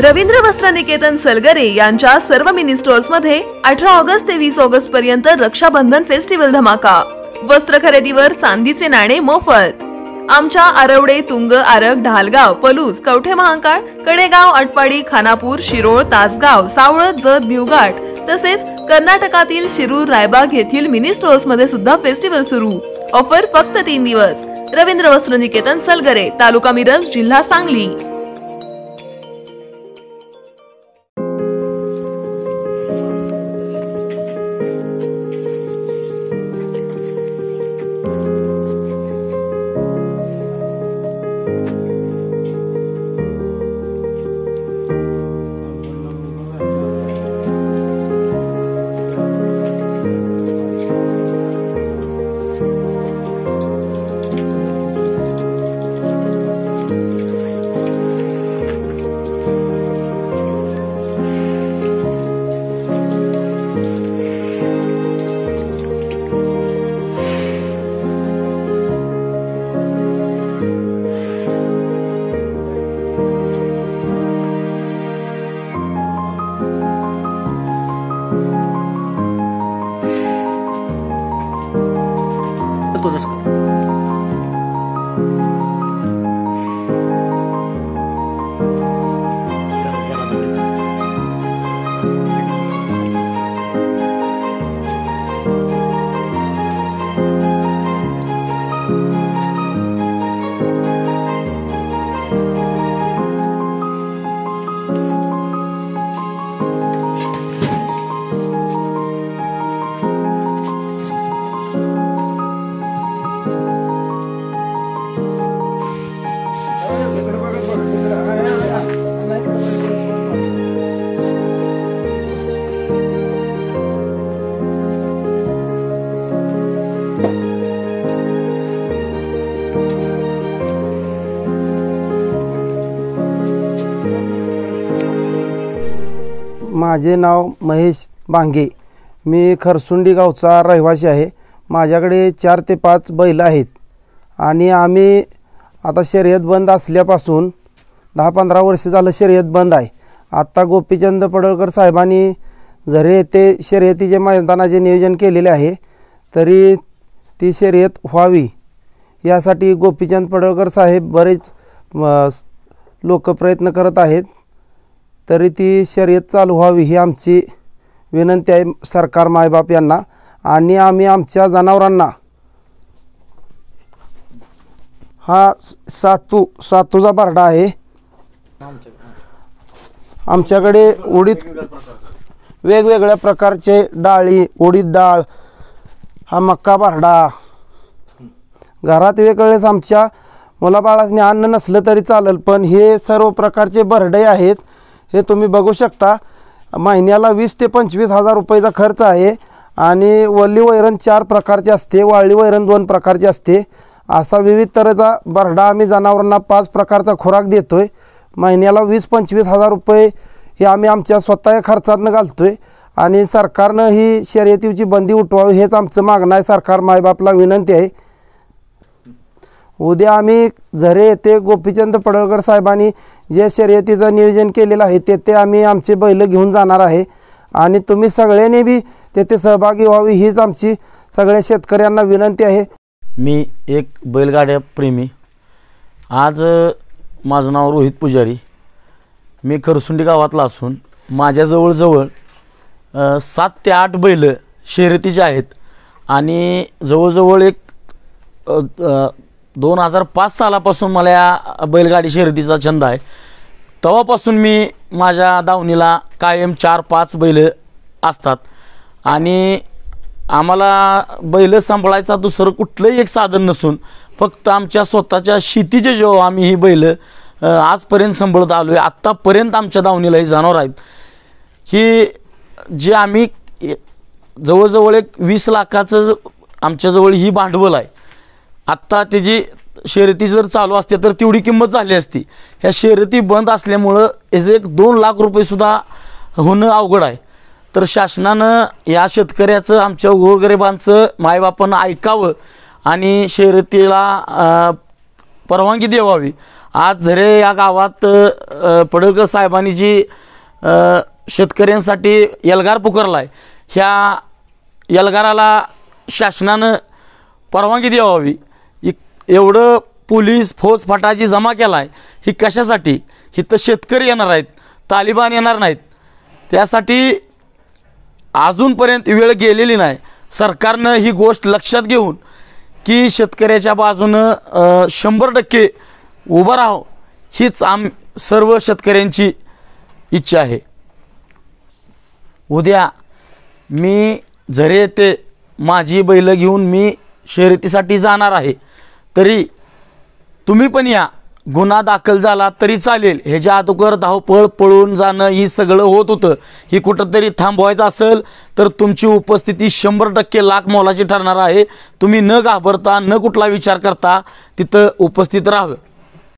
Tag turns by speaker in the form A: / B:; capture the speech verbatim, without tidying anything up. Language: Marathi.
A: रवींद्र वस्त्र निकेतन सलगरे यांच्या सर्व मिनी स्टोर्स मध्ये अठरा ऑगस्ट ते वीस ऑगस्ट पर्यंत रक्षाबंधन फेस्टिवल धमाका। वस्त्र खरेदीवर चांदीचे नाणे मोफत। आमच्या आरवडे, तुंग, आरग, ढालगाव, पलूस, कवठे महांकाळ, कडेगाव, अटपाडी, खानापूर, शिरोळ, तासगाव, सावळत, जत, भिवघाट तसेच कर्नाटकातील शिरूर, रायबाग येथील मिनी स्टोर्स मध्ये सुद्धा फेस्टिवल सुरू। ऑफर फक्त तीन दिवस। रवींद्र वस्त्र निकेतन सलगरे, तालुका मिरज, जिल्हा सांगली।
B: माझे नाव महेश बांगे, मी खरसुंडी गावचा रहिवासी आहे। माझ्याकडे चार ते पाच बैल आहेत आणि आम्ही आता शर्यत बंद असल्यापासून दहा पंधरा वर्ष झालं शर्यत बंद आहे। आता गोपीचंद पडळकर साहेबांनी जरी ते शर्यतीचे मैदानाचे नियोजन केलेले आहे तरी ती शर्यत व्हावी यासाठी गोपीचंद पडळकर साहेब बरेच लोक प्रयत्न करत आहेत। तरी ती शर्यत चालू व्हावी ही आमची विनंती आहे सरकार मायबाप यांना। आणि आम्ही आमच्या जनावरांना हा सातू सातूचा बारडा आहे। आमच्याकडे उडीद वेगवेगळ्या प्रकारचे डाळी, उडीद डाळ, हा मक्का बारडा। घरात वेगवेगळेच आमच्या मुलाबाळांनी अन्न नसलं तरी चालेल, पण हे सर्व प्रकारचे बरडे आहेत। हे तुम्ही बघू शकता, महिन्याला वीस ते पंचवीस हजार रुपयाचा खर्च आहे आणि वल्ली वैरण चार प्रकारचे असते, वाळली वैरण दोन प्रकारची असते। असा विविध तऱ्हेचा बरडा आम्ही जनावरांना पाच प्रकारचा खुराक देतोय। महिन्याला वीस पंचवीस हजार रुपये हे आम्ही आमच्या स्वतः खर्चातनं घालतोय आणि सरकारनं ही शर्यतीची बंदी उठवावी हेच आमचं मागणं आहे। सरकार मायबापला विनंती आहे। उद्या आम्ही झरे येथे गोपीचंद पडळकर साहेबांनी जे शर्यतीचं नियोजन केलेलं आहे तेथे आम्ही आमचे बैल घेऊन जाणार आहे आणि तुम्ही सगळ्यांनी बी तेथे सहभागी व्हावी हीच आमची सगळ्या शेतकऱ्यांना विनंती आहे।
C: मी एक बैलगाड्या प्रेमी। आज माझं नाव रोहित पुजारी, मी खरसुंडी गावातला असून माझ्याजवळ जवळ सात ते आठ बैल शर्यतीचे आहेत आणि जवळजवळ एक दोन हजार पाच सालापासून मला या बैलगाडी शर्यतीचा छंद आहे। तेव्हापासून मी माझ्या दावणीला कायम चार पाच बैल असतात आणि आम्हाला बैल सांभाळायचा दुसरं कुठलंही एक साधन नसून फक्त आमच्या स्वतःच्या शेतीचे जेव्हा आम्ही ही बैल आजपर्यंत सांभाळत आलो आहे। आत्तापर्यंत आमच्या दावणीला ही जनावर आहेत की जे आम्ही जवळजवळ एक वीस लाखाचं आमच्याजवळ ही भांडवल आहे। आत्ता त्याची शर्यती जर चालू असते तर तेवढी किंमत झाली असती। ह्या शर्यती बंद असल्यामुळं याचे एक दोन लाख रुपयेसुद्धा होणं अवघड आहे। तर शासनानं या शेतकऱ्याचं, आमच्या गोरगरिबांचं मायबापानं ऐकावं आणि शर्यतीला परवानगी द्यावी आज झरे या गावात अ, पडळकर साहेबांनी जी अ, शेतकऱ्यांसाठी एल्गार पुकारला आहे, ह्या एल्गाराला शासनानं परवानगी द्यावी. एवढं पोलीस फौजफाटा जी जमा केला आहे ही कशासाठी? इथं शेतकरी येणार आहेत, तालिबान येणार नाहीत. त्यासाठी अजूनपर्यंत वेळ गेलेली नाही. सरकारनं ही गोष्ट लक्षात घेऊन की शेतकऱ्याच्या बाजूनं अ, शंभर टक्के उभं राहावं हीच आम सर्व शेतकऱ्यांची इच्छा आहे. उद्या मी झरे येथे माझी बैल घेऊन मी शर्यतीसाठी जाणार आहे. तरी तुम्ही पण या. गुन्हा दाखल झाला तरी चालेल. ह्याच्या अगोदर धावपळ पळून जाणं ही सगळं होत होतं. ही कुठंतरी थांबवायचं असेल तर तुमची उपस्थिती शंभर टक्के लाख मोलाची ठरणार आहे. तुम्ही न घाबरता न कुठला विचार करता तिथं उपस्थित राहावं.